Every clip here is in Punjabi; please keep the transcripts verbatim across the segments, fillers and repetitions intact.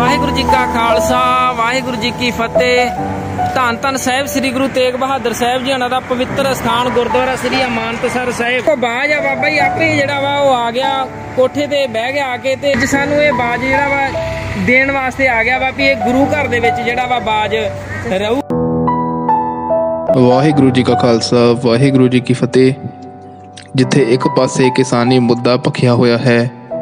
वाहिगुरू जी का खालसा वाहिगुरू जी की फतेह। धन धन साहिब श्री गुरु तेग बहादुर साहिब जी उन्होंने पवित्र स्थान गुरुद्वारा श्री अमानतसर साहिब को बाज आ बाबा जी आपे जिहड़ा वा वो आ गया कोठे ते बह गया आके ते सानू ये बाज जिहड़ा वा देण वास्ते आ गया वा भी ये गुरु घर दे विच जिहड़ा वा बाज रहू। वाहिगुरू जी का खालसा वाहिगुरू जी की फतेह। जिथे एक पासे किसानी मुद्दा भखिया होया है,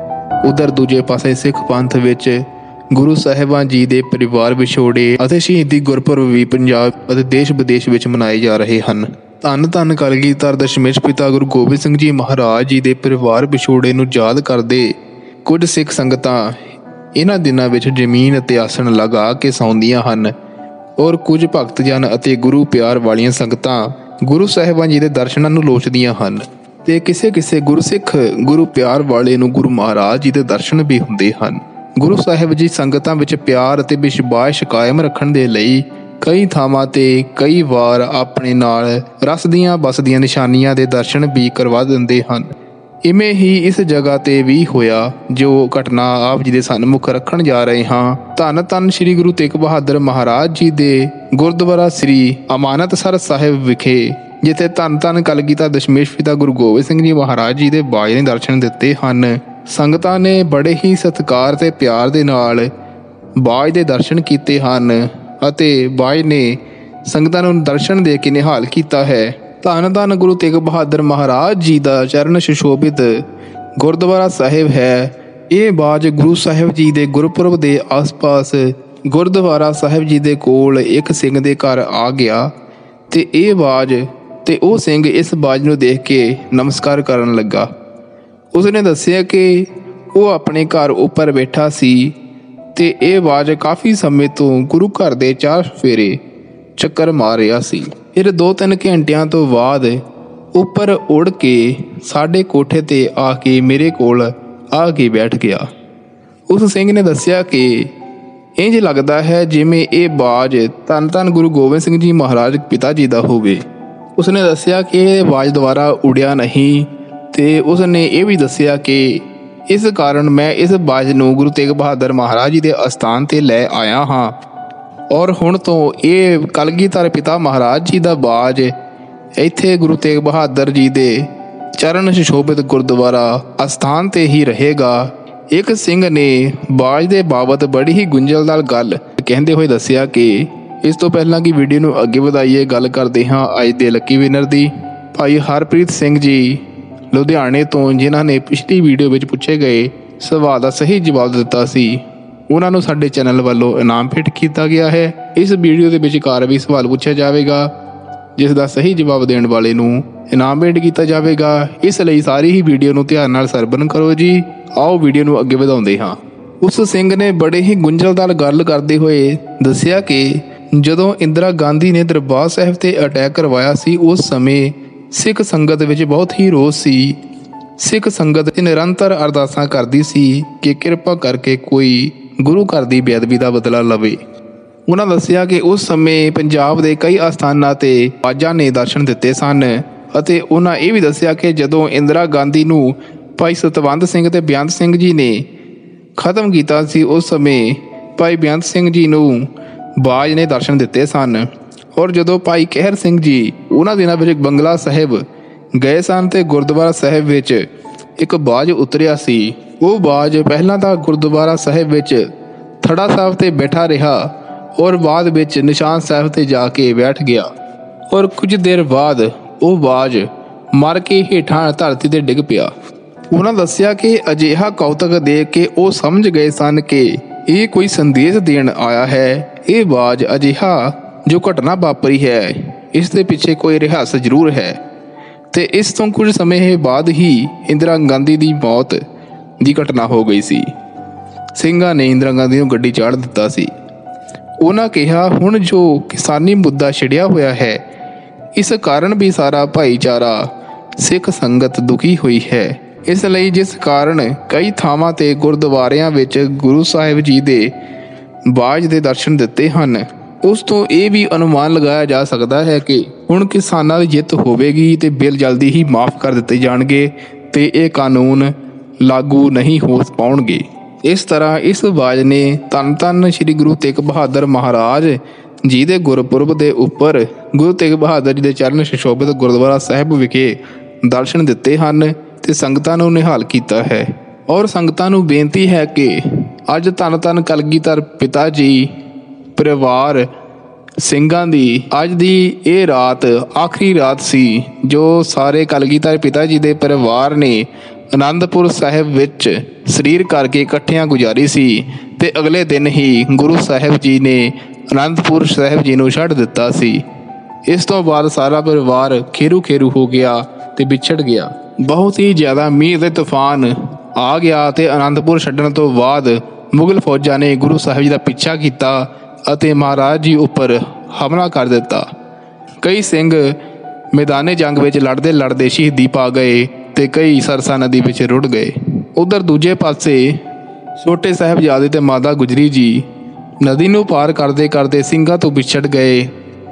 उधर दूजे पासे सिख पंथ विच गुरु साहिबां जी दे परिवार विछोड़े ਅਤੇ ਸ਼ਹੀਦੀ ਗੁਰਪੁਰਬ ਵੀ ਪੰਜਾਬ ਅਤੇ ਦੇਸ਼ ਵਿਦੇਸ਼ ਵਿੱਚ ਮਨਾਏ ਜਾ ਰਹੇ ਹਨ। ਧੰਨ ਧੰਨ ਕਲਗੀਧਰ ਦਸ਼ਮੇਸ਼ ਪਿਤਾ ਗੁਰੂ ਗੋਬਿੰਦ ਸਿੰਘ ਜੀ ਮਹਾਰਾਜ ਜੀ ਦੇ ਪਰਿਵਾਰ ਵਿਛੋੜੇ ਨੂੰ ਯਾਦ ਕਰਦੇ ਕੁਝ ਸਿੱਖ ਸੰਗਤਾਂ ਇਹਨਾਂ ਦਿਨਾਂ ਵਿੱਚ ਜ਼ਮੀਨ ਅਤੇ ਆਸਣ ਲਗਾ ਕੇ ਸੌਂਦੀਆਂ ਹਨ ਔਰ ਕੁਝ ਭਗਤ ਜਨ ਅਤੇ ਗੁਰੂ ਪਿਆਰ ਵਾਲੀਆਂ ਸੰਗਤਾਂ ਗੁਰੂ ਸਾਹਿਬਾਂ ਜੀ ਦੇ ਦਰਸ਼ਨਾਂ ਨੂੰ ਲੋਚਦੀਆਂ ਹਨ ਤੇ ਕਿਸੇ ਕਿਸੇ ਗੁਰਸਿੱਖ ਗੁਰੂ ਪਿਆਰ ਵਾਲੇ ਨੂੰ ਗੁਰੂ ਮਹਾਰਾਜ ਜੀ ਦੇ ਦਰਸ਼ਨ ਵੀ ਹੁੰਦੇ ਹਨ। ਗੁਰੂ ਸਾਹਿਬ ਜੀ ਸੰਗਤਾਂ ਵਿੱਚ ਪਿਆਰ ਅਤੇ ਵਿਸ਼ਵਾਸ ਕਾਇਮ ਰੱਖਣ ਦੇ ਲਈ ਕਈ ਥਾਵਾਂ ਤੇ ਕਈ ਵਾਰ ਆਪਣੇ ਨਾਲ ਰਸਦੀਆਂ ਬਸਦੀਆਂ ਨਿਸ਼ਾਨੀਆਂ ਦੇ ਦਰਸ਼ਨ ਵੀ ਕਰਵਾ ਦਿੰਦੇ ਹਨ। ਇਵੇਂ ਹੀ ਇਸ ਜਗ੍ਹਾ ਤੇ ਵੀ ਹੋਇਆ ਜੋ ਘਟਨਾ ਆਪ ਜੀ ਦੇ ਸਨਮੁਖ ਰੱਖਣ ਜਾ ਰਹੇ ਹਾਂ। ਧੰਨ ਧੰਨ ਸ੍ਰੀ ਗੁਰੂ ਤੇਗ ਬਹਾਦਰ ਮਹਾਰਾਜ ਜੀ ਦੇ ਗੁਰਦੁਆਰਾ ਸ੍ਰੀ ਅਮਾਨਤਸਰ ਸਾਹਿਬ ਵਿਖੇ ਜਿੱਥੇ ਧੰਨ ਧੰਨ ਕਲਗੀਧਰ ਦਸ਼ਮੇਸ਼ ਪਿਤਾ ਗੁਰੂ ਗੋਬਿੰਦ ਸਿੰਘ ਜੀ ਮਹਾਰਾਜ ਜੀ ਦੇ ਬਾਜ ਨੇ ਦਰਸ਼ਨ ਦਿੱਤੇ ਹਨ। ਸੰਗਤਾਂ ਨੇ ਬੜੇ ਹੀ ਸਤਿਕਾਰ ਤੇ ਪਿਆਰ ਦੇ ਨਾਲ ਬਾਜ ਦੇ ਦਰਸ਼ਨ ਕੀਤੇ ਹਨ ਅਤੇ ਬਾਜ ਨੇ ਸੰਗਤਾਂ ਨੂੰ ਦਰਸ਼ਨ ਦੇ ਕੇ ਨਿਹਾਲ ਕੀਤਾ ਹੈ। ਧੰਨ ਧੰਨ ਗੁਰੂ ਤੇਗ ਬਹਾਦਰ ਮਹਾਰਾਜ ਜੀ ਦਾ ਚਰਨ ਸੁਸ਼ੋਭਿਤ ਗੁਰਦੁਆਰਾ ਸਾਹਿਬ ਹੈ। ਇਹ ਬਾਜ ਗੁਰੂ ਸਾਹਿਬ ਜੀ ਦੇ ਗੁਰਪੁਰਬ ਦੇ ਆਸ-ਪਾਸ ਗੁਰਦੁਆਰਾ ਸਾਹਿਬ ਜੀ ਦੇ ਕੋਲ ਇੱਕ ਸਿੰਘ ਦੇ ਘਰ ਆ ਗਿਆ ਤੇ ਇਹ ਬਾਜ ਤੇ ਉਹ ਸਿੰਘ ਇਸ ਬਾਜ ਨੂੰ ਦੇਖ ਕੇ ਨਮਸਕਾਰ ਕਰਨ ਲੱਗਾ। ਉਸਨੇ ਦੱਸਿਆ ਕਿ ਉਹ ਆਪਣੇ ਘਰ ਉੱਪਰ ਬੈਠਾ ਸੀ ਤੇ ਇਹ ਬਾਜ ਕਾਫੀ ਸਮੇਂ ਤੋਂ ਗੁਰੂ ਘਰ ਦੇ ਚਾਰ ਫੇਰੇ ਚੱਕਰ ਮਾਰ ਰਿਹਾ ਸੀ। ਫਿਰ ਦੋ ਤਿੰਨ ਘੰਟਿਆਂ ਤੋਂ ਬਾਅਦ ਉੱਪਰ ਉੜ ਕੇ ਸਾਡੇ ਕੋਠੇ ਤੇ ਆ ਕੇ ਮੇਰੇ ਕੋਲ ਆ ਕੇ ਬੈਠ ਗਿਆ। ਉਸ ਸਿੰਘ ਨੇ ਦੱਸਿਆ ਕਿ ਇੰਝ ਲੱਗਦਾ ਹੈ ਜਿਵੇਂ ਇਹ ਬਾਜ ਧੰਨ ਧੰਨ ਗੁਰੂ ਗੋਬਿੰਦ ਸਿੰਘ ਜੀ ਮਹਾਰਾਜ ਪਿਤਾ ਜੀ ਦਾ ਹੋਵੇ। ਉਸਨੇ ਦੱਸਿਆ ਕਿ ਇਹ ਬਾਜ ਦੁਬਾਰਾ ਉੜਿਆ ਨਹੀਂ ਤੇ ਉਸਨੇ ਇਹ ਵੀ ਦੱਸਿਆ ਕਿ ਇਸ ਕਾਰਨ ਮੈਂ ਇਸ ਬਾਜ ਨੂੰ ਗੁਰੂ ਤੇਗ ਬਹਾਦਰ ਮਹਾਰਾਜ ਜੀ ਦੇ ਅਸਥਾਨ ਤੇ ਲੈ ਆਇਆ ਹਾਂ ਔਰ ਹੁਣ ਤੋਂ ਇਹ ਕਲਗੀਧਰ ਪਿਤਾ ਮਹਾਰਾਜ ਜੀ ਦਾ ਬਾਜ ਇੱਥੇ ਗੁਰੂ ਤੇਗ ਬਹਾਦਰ ਜੀ ਦੇ ਚਰਨ ਸੁਸ਼ੋਭਿਤ ਗੁਰਦੁਆਰਾ ਅਸਥਾਨ ਤੇ ਹੀ ਰਹੇਗਾ। ਇੱਕ ਸਿੰਘ ਨੇ ਬਾਜ ਦੇ ਬਾਬਤ ਬੜੀ ਹੀ ਗੁੰਝਲਦਾਰ ਗੱਲ ਕਹਿੰਦੇ ਹੋਏ ਦੱਸਿਆ ਕਿ ਇਸ ਤੋਂ ਪਹਿਲਾਂ ਕਿ ਵੀਡੀਓ ਨੂੰ ਅੱਗੇ ਵਧਾਈਏ ਗੱਲ ਕਰਦੇ ਹਾਂ ਅੱਜ ਦੇ ਲੱਕੀ ਵਿਨਰ ਦੀ। ਭਾਈ ਹਰਪ੍ਰੀਤ ਸਿੰਘ ਜੀ ਲੁਧਿਆਣੇ ਤੋਂ, ਜਿਨ੍ਹਾਂ ਨੇ ਪਿਛਲੀ ਵੀਡੀਓ ਵਿੱਚ ਪੁੱਛੇ ਗਏ ਸਵਾਲ ਦਾ ਸਹੀ ਜਵਾਬ ਦਿੱਤਾ ਸੀ, ਉਹਨਾਂ ਨੂੰ ਸਾਡੇ ਚੈਨਲ ਵੱਲੋਂ ਇਨਾਮ ਭੇਟ ਕੀਤਾ ਗਿਆ ਹੈ। ਇਸ ਵੀਡੀਓ ਦੇ ਵਿਚਕਾਰ ਵੀ ਸਵਾਲ ਪੁੱਛਿਆ ਜਾਵੇਗਾ ਜਿਸ ਦਾ ਸਹੀ ਜਵਾਬ ਦੇਣ ਵਾਲੇ ਨੂੰ ਇਨਾਮ ਭੇਟ ਕੀਤਾ ਜਾਵੇਗਾ। ਇਸ ਲਈ ਸਾਰੀ ਹੀ ਵੀਡੀਓ ਨੂੰ ਧਿਆਨ ਨਾਲ ਸਰਵਣ ਕਰੋ ਜੀ। ਆਓ ਵੀਡੀਓ ਨੂੰ ਅੱਗੇ ਵਧਾਉਂਦੇ ਹਾਂ। ਉਸ ਸਿੰਘ ਨੇ ਬੜੇ ਹੀ ਗੁੰਝਲਦਾਰ ਗੱਲ ਕਰਦੇ ਹੋਏ ਦੱਸਿਆ ਕਿ ਜਦੋਂ ਇੰਦਰਾ ਗਾਂਧੀ ਨੇ ਦਰਬਾਰ ਸਾਹਿਬ ਤੇ ਅਟੈਕ ਕਰਵਾਇਆ ਸੀ ਉਸ ਸਮੇਂ ਸਿੱਖ ਸੰਗਤ ਵਿੱਚ ਬਹੁਤ ਹੀ ਰੋਸ ਸੀ। ਸਿੱਖ ਸੰਗਤ ਨਿਰੰਤਰ ਅਰਦਾਸਾਂ ਕਰਦੀ ਸੀ ਕਿ ਕਿਰਪਾ ਕਰਕੇ ਕੋਈ ਗੁਰੂ ਘਰ ਦੀ ਬੇਅਦਬੀ ਦਾ ਬਦਲਾ ਲਵੇ। ਉਹਨਾਂ ਦੱਸਿਆ ਕਿ ਉਸ ਸਮੇਂ ਪੰਜਾਬ ਦੇ ਕਈ ਅਸਥਾਨਾਂ ਤੇ ਬਾਜਾਂ ਨੇ ਦਰਸ਼ਨ ਦਿੱਤੇ ਸਨ ਅਤੇ ਉਹਨਾਂ ਇਹ ਵੀ ਦੱਸਿਆ ਕਿ ਜਦੋਂ ਇੰਦਰਾ ਗਾਂਧੀ ਨੂੰ ਭਾਈ ਸਤਵੰਤ ਸਿੰਘ ਤੇ ਬੇਅੰਤ ਸਿੰਘ ਜੀ ਨੇ ਖਤਮ ਕੀਤਾ ਸੀ ਉਸ ਸਮੇਂ ਭਾਈ ਬੇਅੰਤ ਸਿੰਘ ਜੀ ਨੂੰ ਬਾਜ ਨੇ ਦਰਸ਼ਨ ਦਿੱਤੇ ਸਨ ਔਰ ਜਦੋਂ ਭਾਈ ਕਹਿਰ ਸਿੰਘ ਜੀ ਉਹਨਾਂ ਦਿਨਾਂ ਵਿੱਚ ਬੰਗਲਾ ਸਾਹਿਬ ਗਏ ਸਨ ਤੇ ਗੁਰਦੁਆਰਾ ਸਾਹਿਬ ਵਿੱਚ ਇੱਕ ਬਾਜ ਉਤਰਿਆ ਸੀ। ਉਹ ਬਾਜ ਪਹਿਲਾਂ ਤਾਂ ਗੁਰਦੁਆਰਾ ਸਾਹਿਬ ਵਿੱਚ ਥੜਾ ਸਾਹਿਬ ਤੇ ਬੈਠਾ ਰਿਹਾ ਔਰ ਬਾਅਦ ਵਿੱਚ ਨਿਸ਼ਾਨ ਸਾਹਿਬ ਤੇ ਜਾ ਕੇ ਬੈਠ ਗਿਆ ਔਰ ਕੁਝ ਦੇਰ ਬਾਅਦ ਉਹ ਬਾਜ ਮਰ ਕੇ ਹੇਠਾਂ ਧਰਤੀ ਤੇ ਡਿੱਗ ਪਿਆ। ਉਹਨਾਂ ਦੱਸਿਆ ਕਿ ਅਜਿਹਾ ਕੌਤਕ ਦੇਖ ਕੇ ਉਹ ਸਮਝ ਗਏ ਸਨ ਕਿ ਇਹ ਕੋਈ ਸੰਦੇਸ਼ ਦੇਣ ਆਇਆ ਹੈ। ਇਹ ਬਾਜ ਅਜਿਹਾ ਜੋ ਘਟਨਾ ਵਾਪਰੀ ਹੈ ਇਸ ਦੇ ਪਿੱਛੇ ਕੋਈ ਰਹੱਸ ਜ਼ਰੂਰ ਹੈ ਤੇ ਇਸ ਤੋਂ ਕੁਝ ਸਮੇਂ ਬਾਅਦ ਹੀ ਇੰਦਰਾ ਗਾਂਧੀ ਦੀ ਮੌਤ ਦੀ ਘਟਨਾ ਹੋ ਗਈ ਸੀ। ਸਿੰਘਾਂ ਨੇ ਇੰਦਰਾ ਗਾਂਧੀ ਨੂੰ ਗੱਡੀ ਚਾੜ ਦਿੱਤਾ ਸੀ। ਉਹਨਾਂ ਕਿਹਾ ਹੁਣ ਜੋ ਕਿਸਾਨੀ ਮੁੱਦਾ ਛਿੜਿਆ ਹੋਇਆ ਹੈ ਇਸ ਕਾਰਨ ਵੀ ਸਾਰਾ ਭਾਈਚਾਰਾ ਸਿੱਖ ਸੰਗਤ ਦੁਖੀ ਹੋਈ ਹੈ। ਇਸ ਲਈ ਜਿਸ ਕਾਰਨ ਕਈ ਥਾਵਾਂ ਤੇ ਗੁਰਦੁਆਰਿਆਂ ਵਿੱਚ ਗੁਰੂ ਸਾਹਿਬ ਜੀ ਦੇ ਬਾਜ ਦੇ ਦਰਸ਼ਨ ਦਿੱਤੇ ਹਨ, ਉਸ ਤੋਂ ਇਹ ਵੀ ਅਨੁਮਾਨ ਲਗਾਇਆ ਜਾ ਸਕਦਾ ਹੈ ਕਿ ਹੁਣ ਕਿਸਾਨਾਂ ਦੀ ਜਿੱਤ ਹੋਵੇਗੀ ਤੇ ਬਿੱਲ ਜਲਦੀ ਹੀ ਮਾਫ ਕਰ ਦਿੱਤੇ ਜਾਣਗੇ ਤੇ ਇਹ ਕਾਨੂੰਨ ਲਾਗੂ ਨਹੀਂ ਹੋ ਪਾਉਣਗੇ। ਇਸ ਤਰ੍ਹਾਂ ਇਸ ਆਵਾਜ਼ ਨੇ ਧੰਨ ਧੰਨ ਸ੍ਰੀ ਗੁਰੂ ਤੇਗ ਬਹਾਦਰ ਮਹਾਰਾਜ ਜੀ ਦੇ ਗੁਰਪੁਰਬ ਦੇ ਉੱਪਰ ਗੁਰੂ ਤੇਗ ਬਹਾਦਰ ਜੀ ਦੇ ਚਰਨ ਸੁਸ਼ੋਭਿਤ ਗੁਰਦੁਆਰਾ ਸਾਹਿਬ ਵਿਖੇ ਦਰਸ਼ਨ ਦਿੱਤੇ ਹਨ ਤੇ ਸੰਗਤਾਂ ਨੂੰ ਨਿਹਾਲ ਕੀਤਾ ਹੈ। ਔਰ ਸੰਗਤਾਂ ਨੂੰ ਬੇਨਤੀ ਹੈ ਕਿ ਅੱਜ ਧੰਨ ਧੰਨ ਕਲਗੀਧਰ ਪਿਤਾ ਜੀ ਪਰਿਵਾਰ ਸਿੰਘਾਂ ਦੀ ਅੱਜ ਦੀ ਇਹ ਰਾਤ ਆਖਰੀ ਰਾਤ ਸੀ ਜੋ ਸਾਰੇ ਕਲਗੀਧਰ ਪਿਤਾ ਜੀ ਦੇ ਪਰਿਵਾਰ ਨੇ ਅਨੰਦਪੁਰ ਸਾਹਿਬ ਵਿੱਚ ਸਰੀਰ ਕਰਕੇ ਇਕੱਠਿਆਂ ਗੁਜ਼ਾਰੀ ਸੀ ਤੇ ਅਗਲੇ ਦਿਨ ਹੀ ਗੁਰੂ ਸਾਹਿਬ ਜੀ ਨੇ ਅਨੰਦਪੁਰ ਸਾਹਿਬ ਜੀ ਨੂੰ ਛੱਡ ਦਿੱਤਾ ਸੀ। ਇਸ ਤੋਂ ਬਾਅਦ ਸਾਰਾ ਪਰਿਵਾਰ ਖੇਰੂ ਖੇਰੂ ਹੋ ਗਿਆ ਤੇ ਵਿਛੜ ਗਿਆ। ਬਹੁਤ ਹੀ ਜ਼ਿਆਦਾ ਮੀਂਹ ਤੇ ਤੂਫਾਨ ਆ ਗਿਆ ਤੇ ਅਨੰਦਪੁਰ ਛੱਡਣ ਤੋਂ ਬਾਅਦ ਮੁਗਲ ਫੌਜਾਂ ਨੇ ਗੁਰੂ ਸਾਹਿਬ ਜੀ ਦਾ ਪਿੱਛਾ ਕੀਤਾ ਅਤੇ ਮਹਾਰਾਜ ਜੀ ਉੱਪਰ ਹਮਲਾ ਕਰ ਦਿੱਤਾ। ਕਈ ਸਿੰਘ ਮੈਦਾਨੇ ਜੰਗ ਵਿੱਚ ਲੜਦੇ ਲੜਦੇ ਸ਼ਹੀਦੀ ਪਾ ਗਏ ਤੇ ਕਈ ਸਰਸਾ ਨਦੀ ਵਿੱਚ ਰੁੜ ਗਏ। ਉਧਰ ਦੂਜੇ ਪਾਸੇ ਛੋਟੇ ਸਾਹਿਬਜ਼ਾਦੇ ਤੇ ਮਾਤਾ ਗੁਜਰੀ ਜੀ ਨਦੀ ਨੂੰ ਪਾਰ ਕਰਦੇ ਕਰਦੇ ਸਿੰਘਾਂ ਤੋਂ ਵਿਛੜ ਗਏ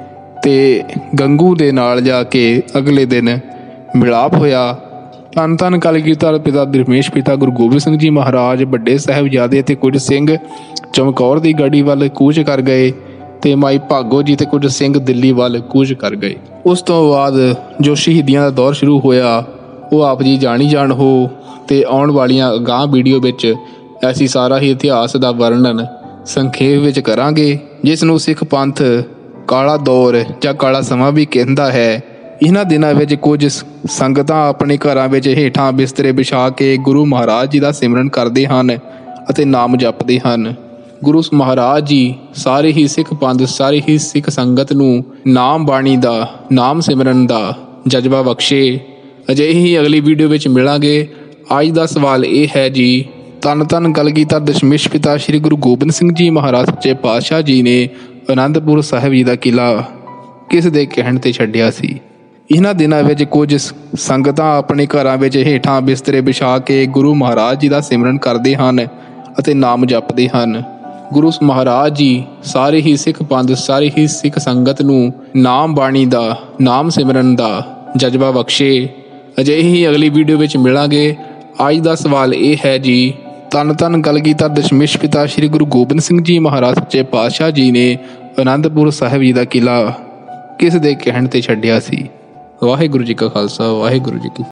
ਤੇ ਗੰਗੂ ਦੇ ਨਾਲ ਜਾ ਕੇ ਅਗਲੇ ਦਿਨ ਮਿਲਾਪ ਹੋਇਆ। ਧੰਨ ਧੰਨ ਕਲਗੀਧਰ ਪਿਤਾ ਦਰਮੇਸ਼ ਪਿਤਾ ਗੁਰੂ ਗੋਬਿੰਦ ਸਿੰਘ ਜੀ ਮਹਾਰਾਜ ਵੱਡੇ ਸਾਹਿਬਜ਼ਾਦੇ ਅਤੇ ਕੁਝ ਸਿੰਘ ਚਮਕੌਰ ਦੀ ਗੜੀ ਵੱਲ ਕੂਚ ਕਰ ਗਏ ਤੇ ਮਾਈ ਭਾਗੋ ਜੀ ਤੇ ਕੁਝ ਸਿੰਘ ਦਿੱਲੀ ਵੱਲ ਕੂਚ ਕਰ ਗਏ। ਉਸ ਤੋਂ ਬਾਅਦ ਜੋ ਸ਼ਹੀਦੀਆਂ ਦਾ ਦੌਰ ਸ਼ੁਰੂ ਹੋਇਆ ਉਹ ਆਪ ਜੀ ਜਾਣੀ ਜਾਣ ਹੋ ਤੇ ਆਉਣ ਵਾਲੀਆਂ ਅਗਾਂਹ ਵੀਡੀਓ ਵਿੱਚ ਅਸੀਂ ਸਾਰਾ ਹੀ ਇਤਿਹਾਸ ਦਾ ਵਰਣਨ ਸੰਖੇਪ ਵਿੱਚ ਕਰਾਂਗੇ, ਜਿਸ ਨੂੰ ਸਿੱਖ ਪੰਥ ਕਾਲਾ ਦੌਰ ਜਾਂ ਕਾਲਾ ਸਮਾਂ ਵੀ ਕਹਿੰਦਾ ਹੈ। ਇਹਨਾਂ ਦਿਨਾਂ ਵਿੱਚ ਕੁਝ ਸੰਗਤਾਂ ਆਪਣੇ ਘਰਾਂ ਵਿੱਚ ਹੇਠਾਂ ਬਿਸਤਰੇ ਵਿਛਾ ਕੇ ਗੁਰੂ ਮਹਾਰਾਜ ਜੀ ਦਾ ਸਿਮਰਨ ਕਰਦੇ ਹਨ ਅਤੇ ਨਾਮ ਜਪਦੇ ਹਨ। ਗੁਰੂ ਮਹਾਰਾਜ ਜੀ ਸਾਰੇ ਹੀ ਸਿੱਖ ਪੰਥ ਸਾਰੀ ਹੀ ਸਿੱਖ ਸੰਗਤ ਨੂੰ ਨਾਮ ਬਾਣੀ ਦਾ ਨਾਮ ਸਿਮਰਨ ਦਾ ਜਜ਼ਬਾ ਬਖਸ਼ੇ। ਅਜਿਹੀ ਹੀ ਅਗਲੀ ਵੀਡੀਓ ਵਿੱਚ ਮਿਲਾਂਗੇ। ਅੱਜ ਦਾ ਸਵਾਲ ਇਹ ਹੈ ਜੀ, ਧੰਨ ਧੰਨ ਕਲਗੀਧਰ ਦਸ਼ਮੇਸ਼ ਪਿਤਾ ਸ੍ਰੀ ਗੁਰੂ ਗੋਬਿੰਦ ਸਿੰਘ ਜੀ ਮਹਾਰਾਜ ਸੱਚੇ ਪਾਤਸ਼ਾਹ ਜੀ ਨੇ ਅਨੰਦਪੁਰ ਸਾਹਿਬ ਜੀ ਦਾ ਕਿਲ੍ਹਾ ਕਿਸ ਦੇ ਕਹਿਣ ਤੇ ਛੱਡਿਆ ਸੀ? ਇਹਨਾਂ ਦਿਨਾਂ ਵਿੱਚ ਕੁਝ ਸੰਗਤਾਂ ਆਪਣੇ ਘਰਾਂ ਵਿੱਚ ਹੇਠਾਂ ਬਿਸਤਰੇ ਵਿਛਾ ਕੇ ਗੁਰੂ ਮਹਾਰਾਜ ਜੀ ਦਾ ਸਿਮਰਨ ਕਰਦੇ ਹਨ ਅਤੇ ਨਾਮ ਜਪਦੇ ਹਨ। ਗੁਰੂ ਮਹਾਰਾਜ ਜੀ ਸਾਰੇ ਹੀ ਸਿੱਖ ਪੰਥ ਸਾਰੀ ਹੀ ਸਿੱਖ ਸੰਗਤ ਨੂੰ ਨਾਮ ਬਾਣੀ ਦਾ ਨਾਮ ਸਿਮਰਨ ਦਾ ਜਜ਼ਬਾ ਬਖਸ਼ੇ। ਅਜਿਹੀ ਹੀ ਅਗਲੀ ਵੀਡੀਓ ਵਿੱਚ ਮਿਲਾਂਗੇ। ਅੱਜ ਦਾ ਸਵਾਲ ਇਹ ਹੈ ਜੀ, ਧੰਨ ਧੰਨ ਕਲਗੀਧਰ ਦਸ਼ਮੇਸ਼ ਪਿਤਾ ਸ੍ਰੀ ਗੁਰੂ ਗੋਬਿੰਦ ਸਿੰਘ ਜੀ ਮਹਾਰਾਜ ਸੱਚੇ ਪਾਤਸ਼ਾਹ ਜੀ ਨੇ ਅਨੰਦਪੁਰ ਸਾਹਿਬ ਜੀ ਦਾ ਕਿਲ੍ਹਾ ਕਿਸ ਦੇ ਕਹਿਣ ਤੇ ਛੱਡਿਆ ਸੀ? ਵਾਹਿਗੁਰੂ ਜੀ ਕਾ ਖਾਲਸਾ, ਵਾਹਿਗੁਰੂ ਜੀ ਕੀ